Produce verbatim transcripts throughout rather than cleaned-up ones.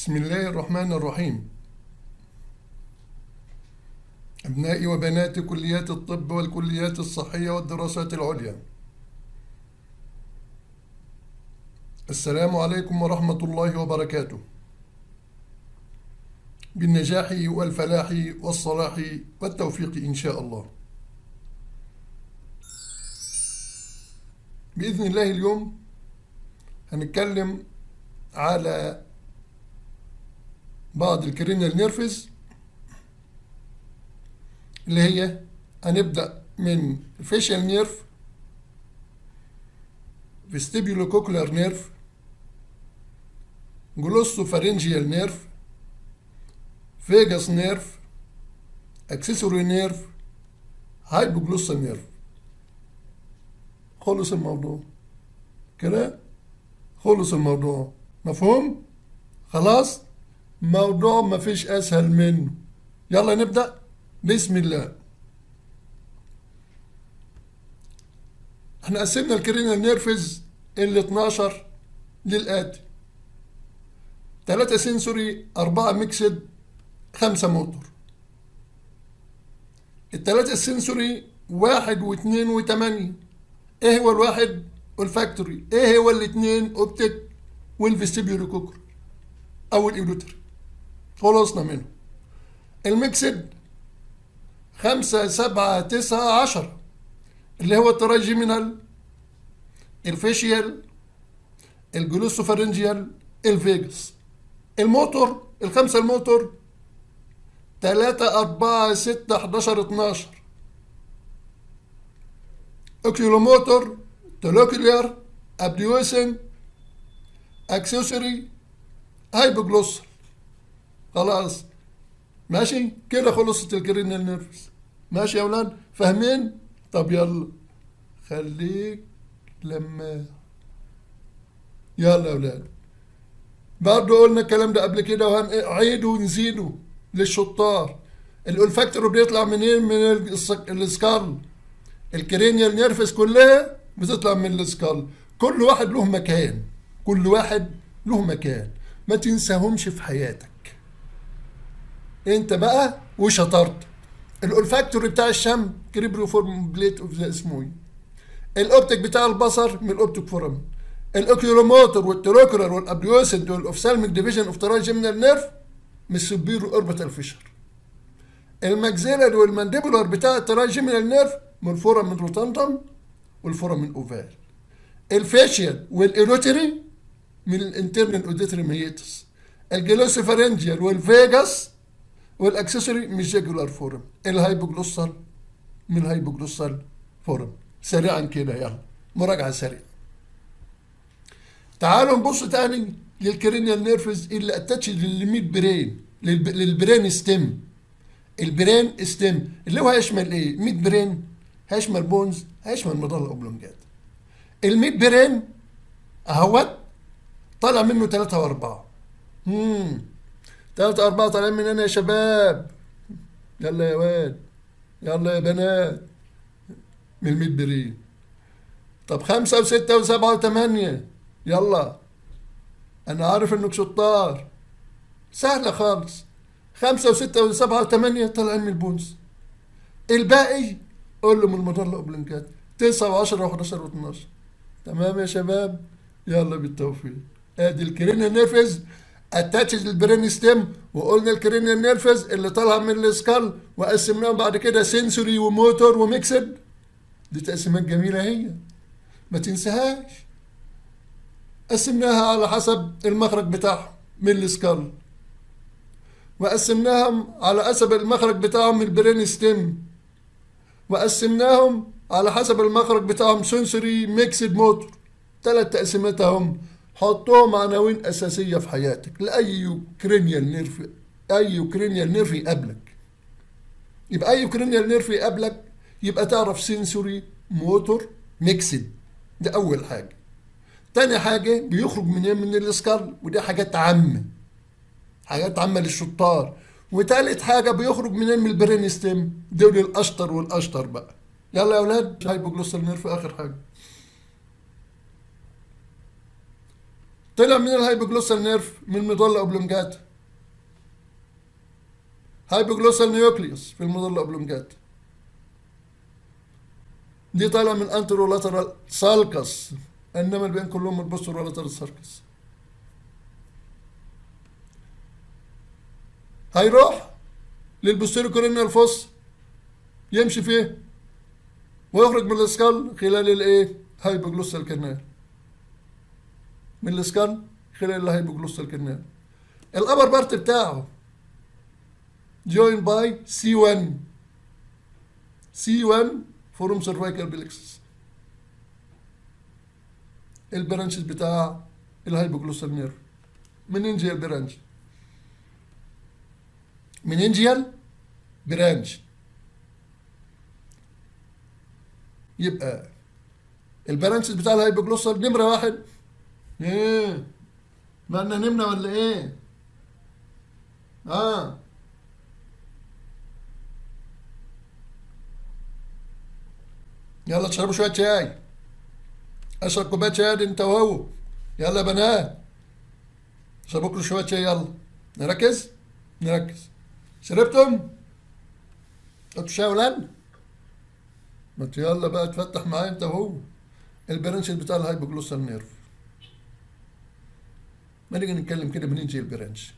بسم الله الرحمن الرحيم. أبنائي وبنات كليات الطب والكليات الصحية والدراسات العليا، السلام عليكم ورحمة الله وبركاته، بالنجاح والفلاح والصلاح والتوفيق إن شاء الله. بإذن الله اليوم هنتكلم على بعض الكرينيال نيرفز اللي هي هنبدأ من فيشيال نيرف، فيستيبيولوكوكولار نيرف، جلوسوفارنجيال نيرف، فيجاس نيرف، اكسسوري نيرف، هايبوجلوسال نيرف. خلص الموضوع كده، خلص الموضوع. مفهوم؟ خلاص، موضوع مفيش اسهل منه. يلا نبدأ بسم الله. احنا قسمنا الكرينيال نيرفز ال اتناشر للآتي: تلاتة سنسوري، أربعة ميكسد، خمسة موتور. التلاتة السنسوري واحد واثنين وتمانية. ايه هو الواحد؟ والفاكتوري. ايه هو الاثنين؟ اوبتيك والفيستيبيولوكوكولار او الايدوتري. خلصنا منه. الميكسد خمسة سبعة تسعة عشرة اللي هو التراجيمينال، الفيشيال، الجلوسوفارنجيال، الفيجاس. الموتور الخمسة الموتور تلاتة أربعة ستة حداشر اتناشر. اوكيولوموتور، تولوكوليار، ابديوسن، اكسسوري، هايبوجلوسال. خلاص ماشي كده، خلصت الكرينيال نيرفز. ماشي يا اولاد، فاهمين؟ طب يلا خليك لما يلا يا اولاد، برضه قلنا الكلام ده قبل كده وهنعيده ونزيده للشطار. الأولفاكتور بيطلع منين؟ من السكال. الكرينيال نيرفز كلها بتطلع من السكال. كل واحد له مكان، كل واحد له مكان، ما تنساهمش في حياتك. انت بقى وشطرت. الأولفاكتور بتاع الشم كريبروفورم بليت اوف ذا اسموي. الاوبتيك بتاع البصر من الاوبتيك فورم. الاوكيولوموتور والتروكولار والابديوسنت والاوفسالميك ديفيجن اوف تراجيمينال نيرف من السوبيرو اوربيتال فيشر. الماكسيلاري والمانديبولار بتاع التراجيمينال نيرف من الفورم من روتاندم والفورم من اوفال. الفيشيال والايروتري من الانترنال اوديتري ميتس. الجلوسوفارنجيال والفيجاس والاكسسوري من الجاجولار فورم. الهايبوجلوسال من الهايبوجلوسال فورم. سريعا كده يلا مراجعه سريعه. تعالوا نبص تاني للكرينيال نيرفز اللي اتاتش للميد برين، للبرين ستيم. البرين ستيم اللي هو هيشمل ايه؟ ميد برين، هيشمل بونز، هيشمل مظله اوبلونجات. الميد برين اهوت طالع منه ثلاثة وأربعة. امم ثلاثة وأربعة طالعين من هنا يا شباب. يلا يا واد، يلا يا بنات، من الميد برين. طب خمسة وستة وسبعة وثمانية، يلا أنا عارف إنك شطار، سهلة خالص. خمسة وستة وسبعة وثمانية طالعين من البونز. الباقي قول له من المظلة أوبلونجات. تسعة وعشرة وحداشر واتناشر. تمام يا شباب؟ يلا بالتوفيق. ادي الكرينيال نيرفز اتاتشز للبرين ستيم، وقلنا الكرينيال نيرفز اللي طالعه من السكال وقسمناهم بعد كده سنسوري وموتور وميكسد. دي تقسيمات جميله هي، ما تنساهاش. قسمناها على حسب المخرج بتاعهم من السكال، وقسمناهم على حسب المخرج بتاعهم من البرين ستيم، وقسمناهم على حسب المخرج بتاعهم سنسوري ميكسد موتور. ثلاث تقسيمات اهم، حطهم عناوين اساسيه في حياتك لاي كرينيال نيرف. اي كرينيال نيرف يقابلك، يبقى اي كرينيال نيرف يقابلك يبقى تعرف سنسوري موتور ميكسد. ده اول حاجه. تاني حاجه بيخرج منين؟ من الاسكال، ودي حاجات عامه، حاجات عامه للشطار. وتالت حاجه بيخرج منين؟ من البرين ستيم. دول الاشطر والاشطر بقى. يلا يا اولاد، هايبوجلوسال نيرف اخر حاجه. طلع من الهايبوجلوسال نيرف من الميدولا اوبلونجاتا. هايبوجلوسال نيوكليوس في الميدولا اوبلونجاتا. دي طالعه من انترولاترال سالكس، انما الباقيين كلهم من البوسترولاترال سالكس. هيروح للبوستيريو كورونيال فوس، يمشي فيه ويخرج من الاسكال خلال الايه؟ هايبوجلوسال كانال. من الاسكال خلال الهايبوجلوسال كانال. الابر بارت بتاعه joined by سي واحد. سي واحد فروم سيرفايكال بلكسس. البرانشز بتاع الهايبوجلوسال نيرف. مننجيال برانش. مننجيال برانش. يبقى البرانشز بتاع الهايبوجلوسال نمرة واحد. ايه؟ ما احنا نمنا ولا ايه؟ اه يلا تشربوا شوية شاي. اشرب كوباية شاي انت وهو. يلا يا بنات اشربوا كل شوية شاي. يلا نركز نركز. شربتم؟ شربتوا شاي ولاد؟ ما يلا بقى تفتح معايا انت وهو. البرانش بتاع الهايبوجلوسال نيرف. ما نيجي نتكلم كده مننجيال برانش.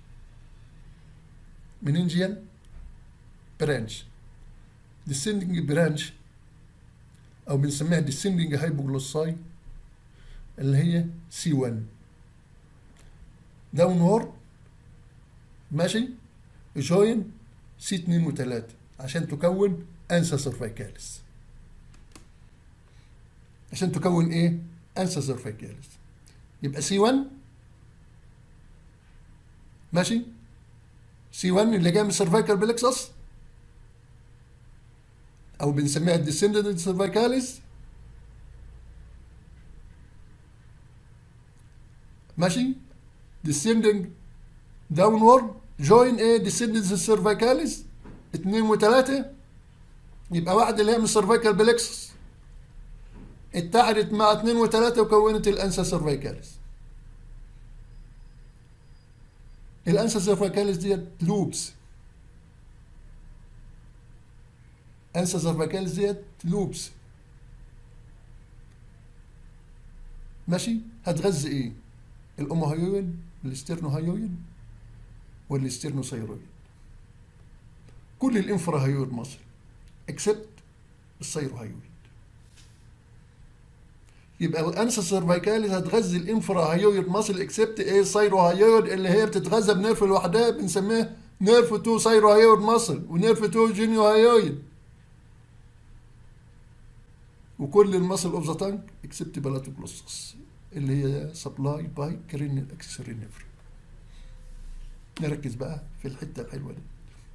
مننجيال برانش. ديسندنج برانش او بنسميها ديسندنج هايبوجلوساي اللي هي سي واحد. داون وورد ماشي جوين سي اتنين و تلاتة عشان تكون انسا سيرفيكاليس. عشان تكون ايه؟ انسا سيرفيكاليس. يبقى سي واحد ماشي. سي واحد اللي جاي من السيرفيكال بلكسس او بنسميها الديسندنت سيرفيكاليس ماشي. descending downward join ايه descending سيرفيكاليس اتنين وتلاتة. يبقى واحد اللي هي من السيرفيكال بلكسس اتحدت مع اتنين وتلاتة وكونت الانسا سيرفيكاليس. الانسا سيرفيكاليس ديت لوبس. انسا سيرفيكاليس ديت لوبس ماشي. هتغذي ايه؟ الاموهيوين الاسترنوهيوين والاسترنوثايرويد. كل الانفراهيويد مصل اكسبت الثايروهيويد. يبقى الانسا سيرفيكاليس هتغذي الانفراهيويد مصل اكسبت ايه؟ الثايروهيويد اللي هي بتتغذى بنيرف لوحدها بنسميها نيرف اتنين ثايروهيويد مصل ونيرف اتنين جينيوهيويد. وكل المصل اوف ذا تانك اكسبت بلاتوجلوسس اللي هي سبلاي باي كرينيال اكسسوري نيفر. نركز بقى في الحته الحلوه دي.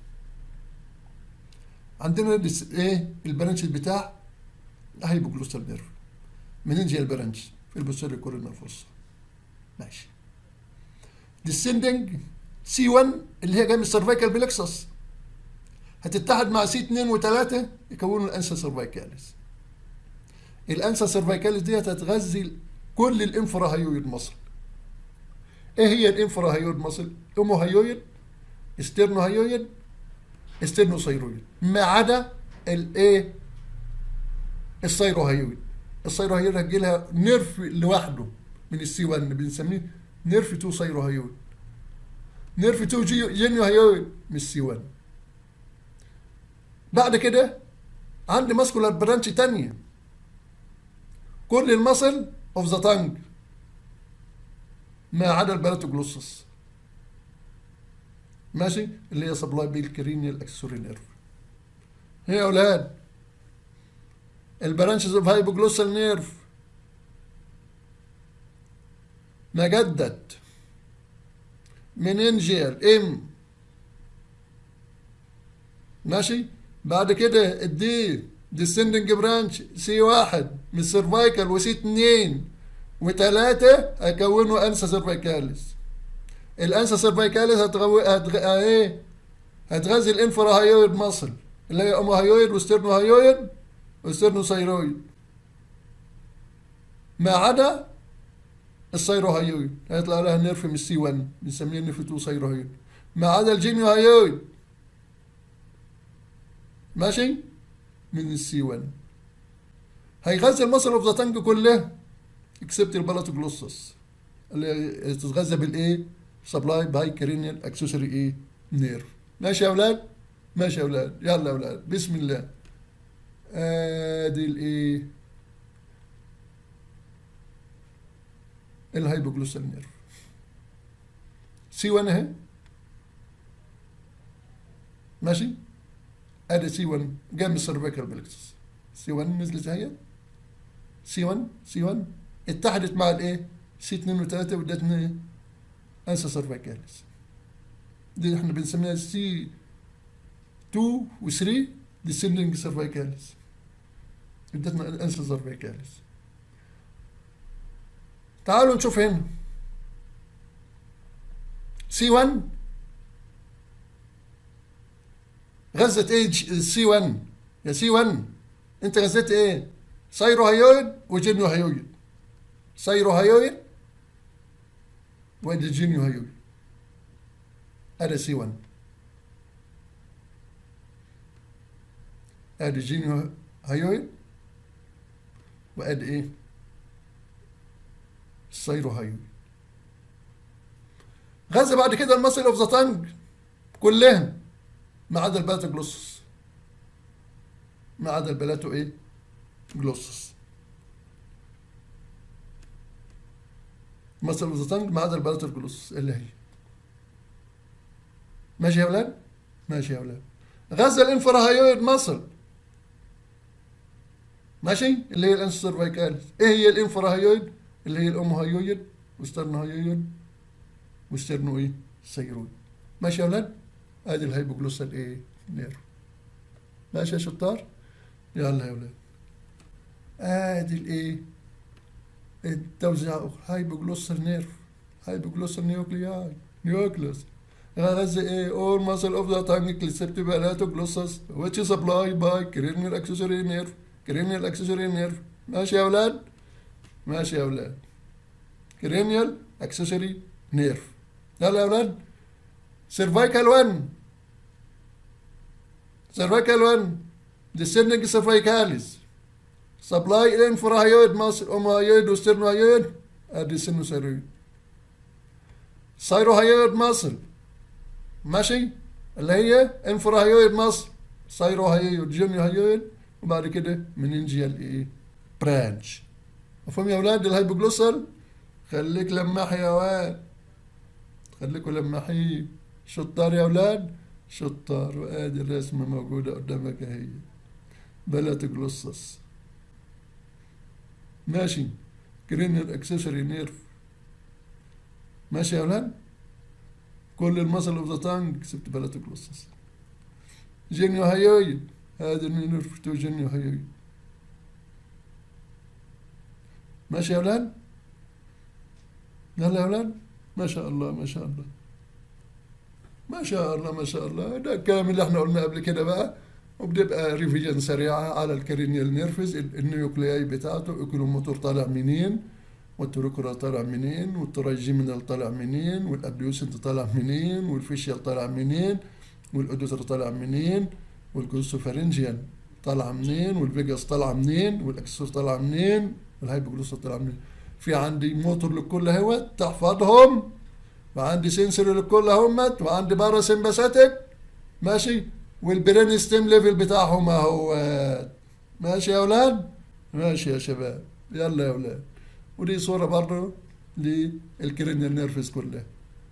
عندنا ايه؟ البرانش بتاع هايبوجلوسال نيرف. مننجيال البرانش في البوستيريور كورونال فوسا ماشي. ديسندنج سي واحد اللي هي جايه من السيرفيكال بلكسس هتتحد مع سي اتنين و تلاتة يكونوا الانسا سيرفيكاليس. الانسا سيرفيكاليس دي هتغذي كل الانفراهيويد مصل. ايه هي الانفراهيويد مصل؟ اوموهيويد استرنوهيويد استرنوثايرويد ما عدا الايه؟ الثايروهيويد. الثايروهيويد هتجي لها نيرف لوحده من السي واحد بنسميه نيرف اتنين ثايروهيويد. نيرف اتنين جينيوهيويد من السي واحد. بعد كده عندي ماسكولار برانش تانية. كل المصل اوف ذا تانج ما عدا البلاتوجلوسس ماشي اللي هي سبلاي بالكرينيال اكسسوري نيرف. هي يا اولاد البرانشز اوف هايبوجلوسال نيرف مجدد مننجيال ام ماشي. بعد كده الدي ديسندنج برانش سي واحد من السيرفايكال وسي اتنين وتلاتة هيكونوا انسا سيرفايكاليس. الانسا سيرفايكاليس هتغو... هتغ... ايه؟ هتغذي الانفراهيويد مصل اللي هي اوموهيويد الثيروهيويد هيطلع لها نيرف من السي واحد بنسميه نيرف اتنين ثيروهيويد، ما عدا الجينيوهيويد ماشي من السي واحد. هيغذي المصل اوف ذا تانج كلها اكسبت البلاتوجلوسس اللي تتغذى بالايه؟ سبلاي باي كرينيال اكسسوري ايه؟ نيرف. ماشي يا اولاد؟ ماشي يا اولاد، يلا يا اولاد بسم الله. ادي الايه؟ الهايبوجلوسال نيرف. سي واحد اهي ماشي؟ ادي سي واحد جاي من السيرفيكال بلكسس. سي واحد نزلت اهي، سي واحد سي واحد اتحدت مع الايه؟ سي اثنين و ثلاثة وادتنا ايه؟ انسا سيرفيكاليس. دي احنا بنسميها سي اثنين و ثلاثة ديسندنج سيرفيكاليس. ادتنا انسا سيرفيكاليس. تعالوا نشوف هنا سي واحد غزت ايه؟ سي واحد يا سي واحد انت غزيت ايه؟ ثيروهيويد وجينيوهيويد. ثيروهيويد وادي جينيوهيويد. ادي سي واحد ادي جينيوهيويد وادي ايه؟ الثيروهيويد. غزة بعد كده المصل اوف ذا تانج كلهم ما عدا البلاتوجلوسس، ما عدا البلاتو ايه؟ جلوسس. مصل اوف ذا تانج ما عدا البلاتوجلوسس اللي هي. ماشي يا ولاد؟ ماشي يا ولاد. غزة الانفراهيويد مصل ماشي؟ اللي هي الانس سيرفيكاليس. ايه هي الانفراهيويد؟ اللي هي الامهيويد وسترنوهيويد وسترنو ايه؟ سيرويد. ماشي يا ولاد؟ ادي الهايبوجلوسال ايه؟ نيرف. ماشي يا شطار؟ يلا يا ولاد. ادي الايه؟ التوزيع هايبوجلوسال نيرف. هايبوجلوسال نيوكلياي نيوكليوس. غزة ايه؟ all muscle of the tongue except palatoglossus which is supplied by cranial accessory nerve. cranial accessory nerve. ماشي يا ولاد؟ ماشي يا ولاد. cranial accessory nerve. يلا يا ولاد. cervical one. cervical one descending cervicalis supply infrahyoid muscle omohyoid وسترنوهyoid ادي سينوسيرويد. ثيروهيويد muscle ماشي؟ اللي هي انفراهيويد مصر ثيروهيويد جينيوهيويد وبعد كده مننجيال ايه؟ برانش. مفهوم يا ولاد الهايبوجلوسال؟ خليك لماح يا واد، خليكوا لماحين. شطار يا ولاد؟ شطار. وادي الرسمة موجودة قدامك اهي. بلاتوجلوسس ماشي. كرينيال اكسسوري نيرف. ماشي يا ولاد؟ كل المصل اوف ذا تانج اكسبت بلاتوجلوسس. جينيوهيويد هذا النيرف تو جينيوهيويد. ماشي يا ولاد؟ يلا يا ولاد. ما شاء الله ما شاء الله ما شاء الله ما شاء الله. ده الكلام اللي احنا قلناه قبل كده بقى، وبتبقى ريفيجن سريعة على الكرينيال نيرفز. النيوكلياي بتاعته اكيلوموتور طالع منين، والتروكورا طالع منين، والتراجيمينال طالع منين، والابديوسنت طالع منين، والفيشيال طالع منين، والادوتر طالع منين، والجلوسوفارنجيال طالع منين، والفيجاس طالع منين، والاكسسور طالع منين، والهايبوجلوسال طالع منين. في عندي موتور لكل هوت تحفظهم، وعندي سنسور لكل همت، وعندي بارا سمباثيك ماشي، والبرين ستيم ليفل بتاعهم اهوت. ماشي يا اولاد؟ ماشي يا شباب. يلا يا اولاد. ودي صورة برضه للكرينيال نيرفز كلها،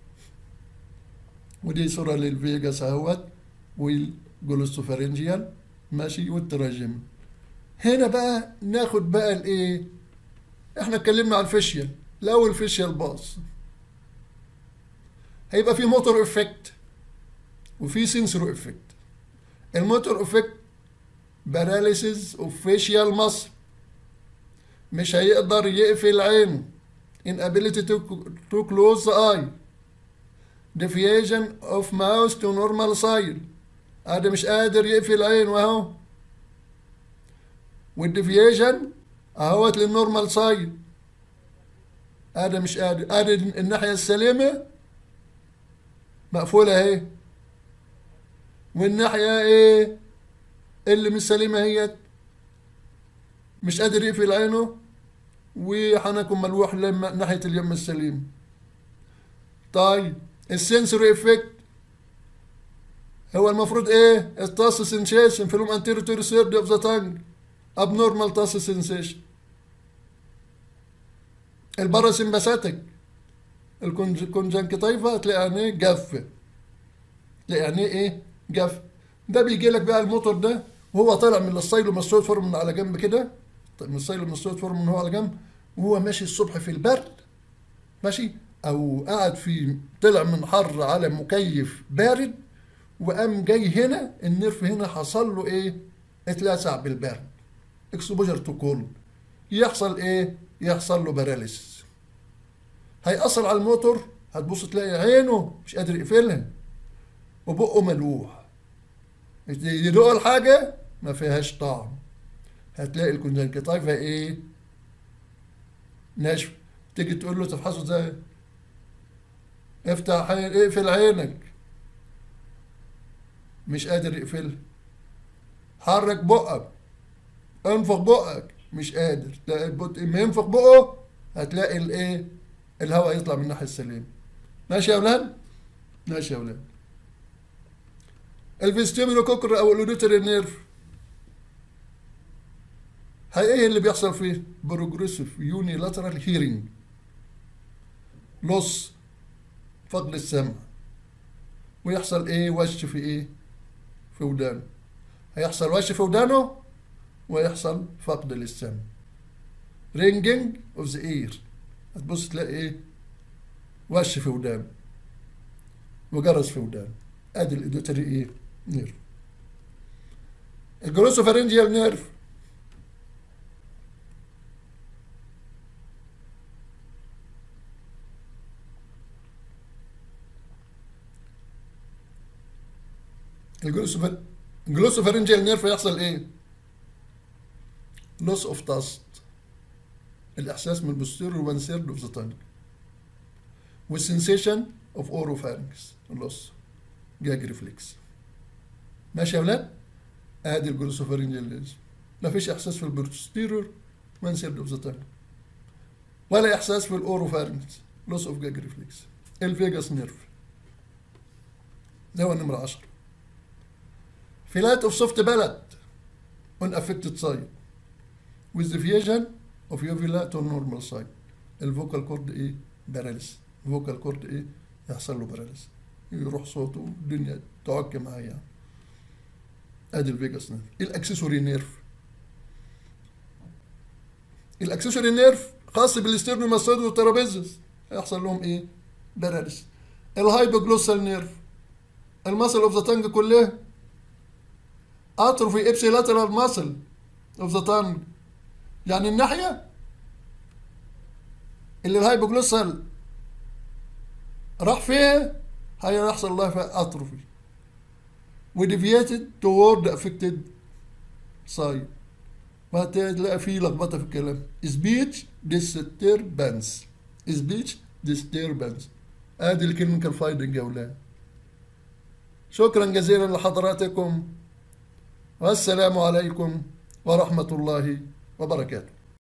ودي صورة للفيجاس اهوت والجلوسوفارنجيال ماشي والتراجم. هنا بقى ناخد بقى الايه؟ احنا اتكلمنا عن الفيشيال. لو الفيشيال باص هيبقى في موتور افكت وفي سنسور افكت. الموتور افكت باراليسيس اوف فيشيال ماسل، مش هيقدر يقفل عينه. inability to, to close the eye. deviation of mouse to normal side. هذا مش قادر يقفل عينه اهو. والديفيشن اهوت للنورمال سايد. هذا مش قادر، هذا الناحية السليمة مقفولة اهي، والناحية ايه اللي مش سليمة هي مش قادر يقفل عينه وحنكم ملوح لما ناحية اليم السليم. طيب السنسوري افكت هو المفروض ايه؟ التاس سنسيشن فيلم انتيريور ثيرد اوف ذا تانج ابنورمال تاس سنسيشن. الباراسمباثيك الكونجنكتيفا تلاقي عينيه جافه، تلاقي عينيه ايه؟ جافه. ده بيجي لك بقى الموتور ده وهو طالع من السايلوماستويد فورم من على جنب كده، من السايلوماستويد فورم من هو على جنب، وهو ماشي الصبح في البرد ماشي، او قاعد في طلع من حر على مكيف بارد، وقام جاي هنا النرف هنا حصل له ايه؟ اتلسع بالبرد، اكسبوجر تو كول، يحصل ايه؟ يحصل له باراليس. هيأثر على الموتور، هتبص تلاقي عينه مش قادر يقفلها وبقه ملوح، يدوق الحاجة ما فيهاش طعم، هتلاقي الكونجنكتيفا ايه؟ ناشفة. تيجي تقول له تفحصه ازاي؟ افتح عين، اقفل عينك، مش قادر يقفلها. حرك بقك، انفخ بقك، مش قادر. اما ينفخ بقه هتلاقي الايه؟ الهواء يطلع من الناحيه السليمه. ماشي يا اولاد؟ ماشي يا اولاد. الفيستيبولو كوكر او الاوديتوري نيرف، هي ايه اللي بيحصل فيه؟ بروجريسيف يوني لاترال هيرنج لوس، فقد السمع، ويحصل ايه؟ وش في ايه؟ في ودانه. هيحصل وش في ودانه ويحصل فقد للسمع. رينجينج اوف ذا اير، هتبص تلاقي ايه؟ وش في ودانه وجرس في ودانه. ادي الاوديتوري ايه؟ نيرف. الجلوسوفارنجيال نيرف، الجلوسوفار الجلوسوفارنجيال نيرف يحصل ايه؟ لوس اوف تاست، الاحساس من البوستيريور وان ثيرد اوف ذا تانج، والسنسيشن اوف اوروفارنكس لوس، جاج ريفلكس. ماشي يا ولاد؟ ادي الجلوسوفارنجيال نيرف، مفيش احساس في البوستيريور وان ثيرد اوف ذا تانج، ولا احساس في الاوروفارنكس، لوس اوف جاج ريفلكس. الفيجاس نيرف ده هو النمرة عشرة. فيلات اوف سوفت بالات on affected side with deviation of uvula to normal side. الفوكال كورد ايه؟ باراليس. الفوكال كورد ايه؟ يحصل له باراليس، يروح صوته الدنيا تعك معاه يعني. ادي الفيجاس نيرف. الاكسسوري نيرف، الاكسسوري نيرف خاص بالاسترنوماسويد والترابيزس، هيحصل لهم ايه؟ باراليس. الهايبوجلوسال نيرف، المسل اوف ذا تانج كلها اتروفي ابسيلاترال ماسل اوف ذا تانج، يعني الناحيه اللي الهايبوجلوسال راح فيها هيحصل لها فيها اتروفي وديفييتد توورد افكتد سايد، وهتلاقي فيه لخبطه في الكلام. سبيتش ديستربنس، سبيتش ديستربنس، ادي الكلينيكال فايندنج يا اولاد. شكرا جزيلا لحضراتكم، والسلام عليكم ورحمة الله وبركاته.